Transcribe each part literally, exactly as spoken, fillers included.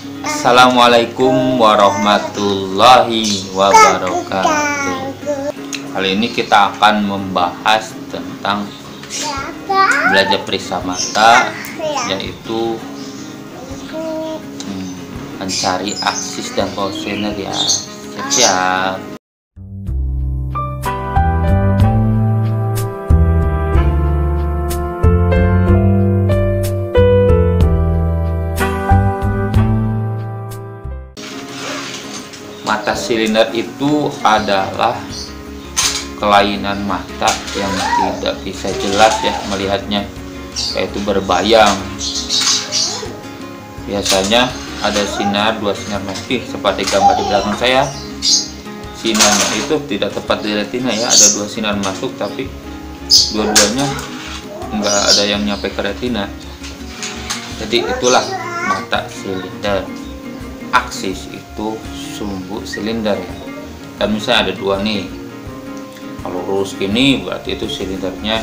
Assalamualaikum warahmatullahi wabarakatuh. Kali ini kita akan membahas tentang belajar periksa mata, yaitu hmm, mencari aksis dan kosinus ya. Siap-siap. Mata silinder itu adalah kelainan mata yang tidak bisa jelas ya melihatnya, yaitu berbayang. Biasanya ada sinar, dua sinar merah seperti gambar di belakang saya. Sinarnya itu tidak tepat di retina ya, ada dua sinar masuk tapi dua-duanya nggak ada yang nyampe ke retina. Jadi itulah mata silinder. Aksis itu sumbu silinder ya. Dan misalnya ada dua nih, kalau lurus gini berarti itu silindernya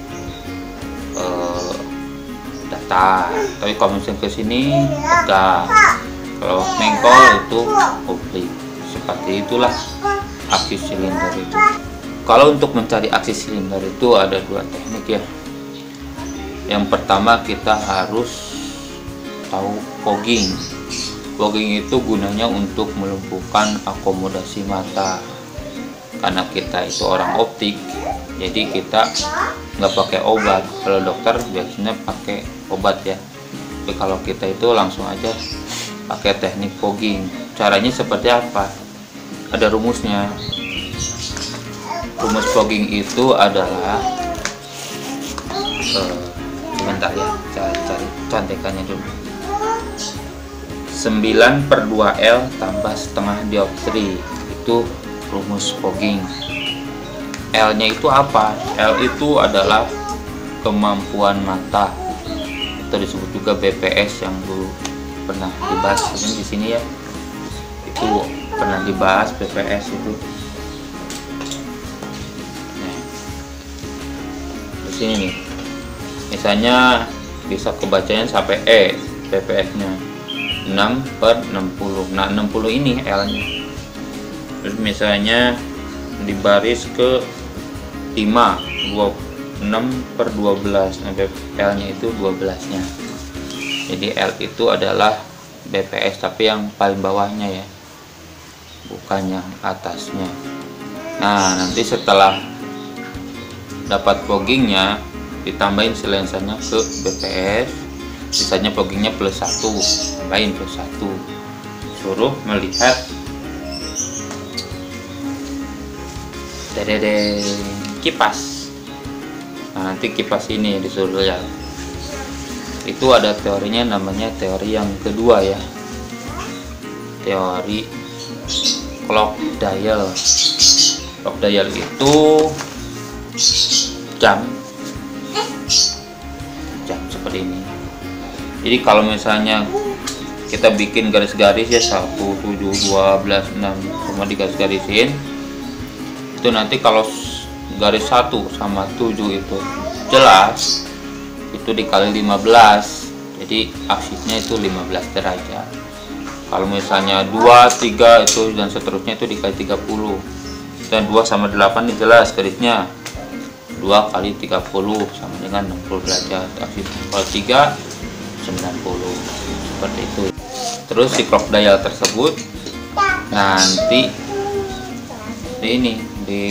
eh, datar, tapi kalau misalnya ke sini tegak, kalau mengkol itu oblik. Seperti itulah aksis silinder itu. Kalau untuk mencari aksis silinder itu ada dua teknik ya. Yang pertama kita harus tahu fogging. Fogging itu gunanya untuk melumpuhkan akomodasi mata. Karena kita itu orang optik, jadi kita nggak pakai obat. Kalau dokter biasanya pakai obat ya. Tapi kalau kita itu langsung aja pakai teknik fogging. Caranya seperti apa? Ada rumusnya. Rumus fogging itu adalah uh, sebentar ya, cari-cari contekannya dulu. sembilan per dua L tambah setengah dioptri, itu rumus fogging. L nya itu apa? L itu adalah kemampuan mata, atau disebut juga B P S yang dulu pernah dibahas di sini ya. Itu pernah dibahas B P S itu. Nah, di sini nih, misalnya bisa kebacanya sampai E B P S-nya enam per enam puluh. Nah, enam puluh ini L nya. Terus misalnya di baris ke lima, enam per dua belas. Nah, L nya itu dua belas nya. Jadi L itu adalah B P S tapi yang paling bawahnya ya, bukan yang atasnya. Nah, nanti setelah dapat foggingnya ditambahin silensanya ke B P S. Sisanya foggingnya plus satu, lain plus satu. Suruh melihat dedede kipas. Nah, nanti kipas ini disuruh lihat. Itu ada teorinya, namanya teori yang kedua ya, teori clock dial. Clock dial itu jam jam seperti ini. Jadi kalau misalnya kita bikin garis-garis ya, satu, tujuh, dua belas, enam, semua digaris-garisin, itu nanti kalau garis satu sama tujuh itu jelas, itu dikali lima belas, jadi aksisnya itu lima belas derajat. Kalau misalnya dua, tiga itu dan seterusnya itu dikali tiga puluh. Dan dua sama delapan ini jelas garisnya, dua kali tiga puluh sama dengan enam puluh derajat aksisnya. Kalau tiga, sembilan puluh, seperti itu. Terus si clock dial tersebut nanti di ini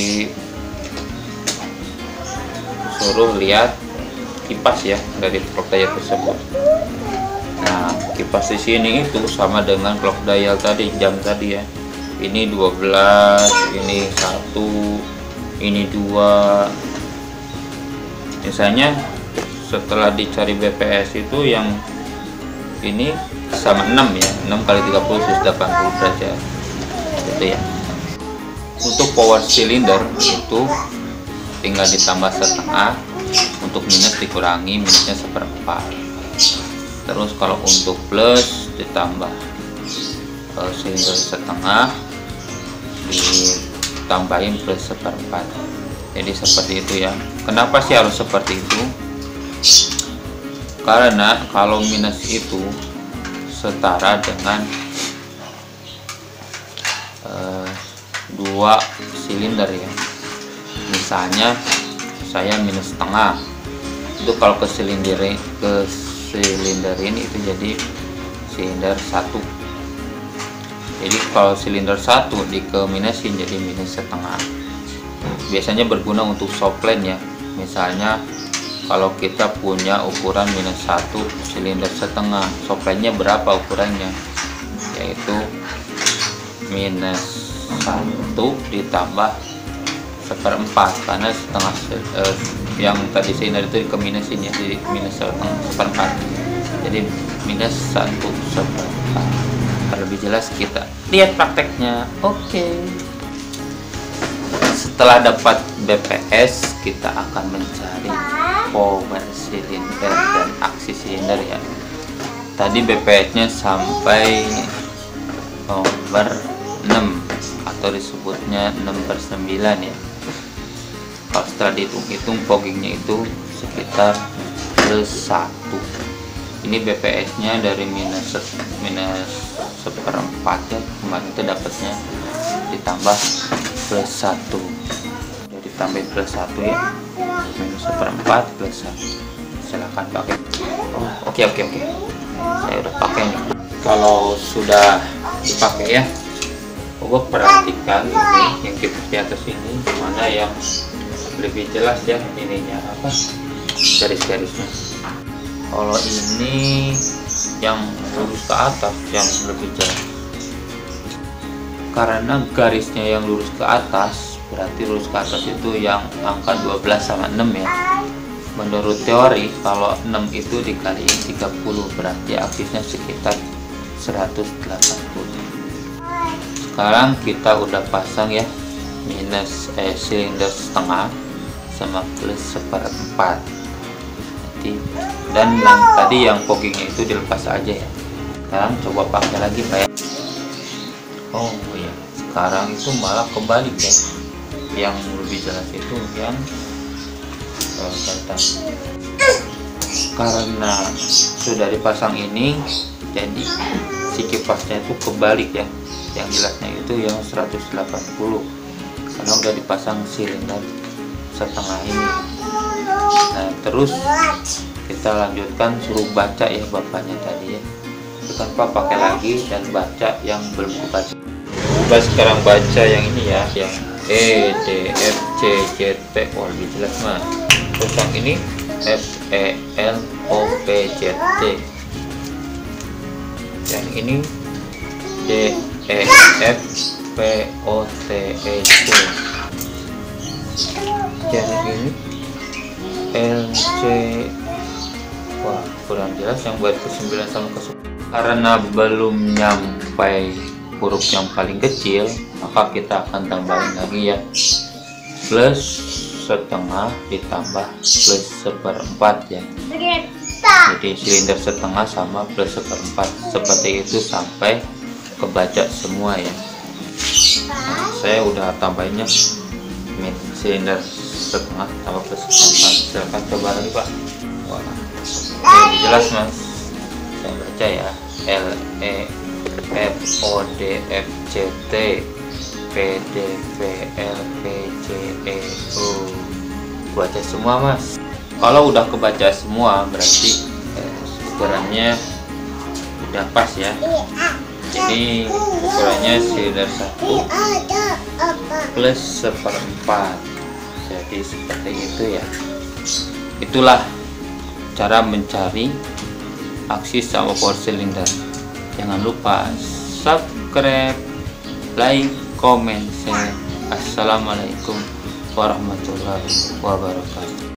disuruh lihat kipas ya dari clock dial tersebut. Nah, kipas di sini itu sama dengan clock dial tadi, jam tadi ya. Ini dua belas, ini satu, ini dua. Misalnya setelah dicari B P S itu yang ini sama enam ya, enam kali tiga puluh delapan puluh derajat gitu ya. Untuk power cylinder itu tinggal ditambah setengah, untuk minus dikurangi, minusnya seperempat. Terus kalau untuk plus ditambah uh, silinder setengah, ditambahin plus seperempat. Jadi seperti itu ya. Kenapa sih harus seperti itu? Karena kalau minus itu setara dengan uh, dua silinder ya. Misalnya saya minus setengah, itu kalau ke silinder ke silinder ini itu jadi silinder satu. Jadi kalau silinder satu di ke minusin jadi minus setengah. Biasanya berguna untuk soplen ya. Misalnya kalau kita punya ukuran minus satu silinder setengah, soplennya berapa ukurannya? Yaitu minus satu ditambah seperempat, karena setengah eh, yang tadi silinder itu ke minusin ya, jadi minus setengah seperempat, jadi minus satu seperempat. Lebih jelas kita lihat prakteknya. Oke, setelah dapat B P S kita akan mencari power silinder dan aksi silinder ya. Tadi B P S nya sampai nomor enam atau disebutnya enam per sembilan ya. Kalau setelah dihitung-hitung foggingnya itu sekitar plus satu. Ini B P S nya dari minus minus seperempat ya, kemarin itu dapatnya ditambah plus satu, jadi tambah plus satu ya, minus seperempat plus satu. Silahkan pakai. Oh, oke oke oke, saya udah pakai nih. Kalau sudah dipakai ya, coba perhatikan ini yang kita di atas ini, mana yang lebih jelas ya ininya apa, garis-garisnya. Kalau ini yang lurus ke atas yang lebih jelas, karena garisnya yang lurus ke atas berarti lurus ke atas itu yang angka dua belas sama enam ya. Menurut teori kalau enam itu dikaliin tiga puluh berarti aksisnya sekitar seratus delapan puluh. Sekarang kita udah pasang ya minus eh, silinder setengah sama plus seperempat. Dan yang tadi yang foggingnya itu dilepas aja ya. Sekarang coba pakai lagi Pak ya. Oh iya, sekarang itu malah kebalik ya. Yang lebih jelas itu yang uh, karena sudah dipasang ini, jadi si kipasnya itu kebalik ya. Yang jelasnya itu yang seratus delapan puluh karena udah dipasang silinder setengah ini. Nah terus kita lanjutkan, suruh baca ya bapaknya tadi ya. Kita Pak pakai lagi dan baca yang belum dibaca. Coba sekarang baca yang ini ya, yang E, D, F, C, J, T. Oh lebih jelas mah. Terus yang ini F, E, L, O, P, J, T. Yang ini D, E, F, P, O, T, E, C. Yang ini L, C. Wah kurang jelas yang buat ke sembilan sama ke sepuluh. Karena belum nyampai huruf yang paling kecil, maka kita akan tambahin lagi ya, plus setengah ditambah plus seperempat ya. Jadi silinder setengah sama plus seperempat, seperti itu sampai kebaca semua ya. Nah, saya udah tambahinnya min silinder setengah tambah plus seperempat. Silahkan coba lagi Pak. Wah, lebih jelas Mas. Saya baca ya, L, E, F, O, D, F, C, T, P, D, V, L, P, C, E, U. Baca semua Mas. Kalau udah kebaca semua berarti eh, ukurannya udah pas ya. Jadi ukurannya silinder satu plus seperempat, jadi seperti itu ya. Itulah cara mencari aksis sama power cylinder. Jangan lupa subscribe, like, comment, share. Assalamualaikum warahmatullahi wabarakatuh.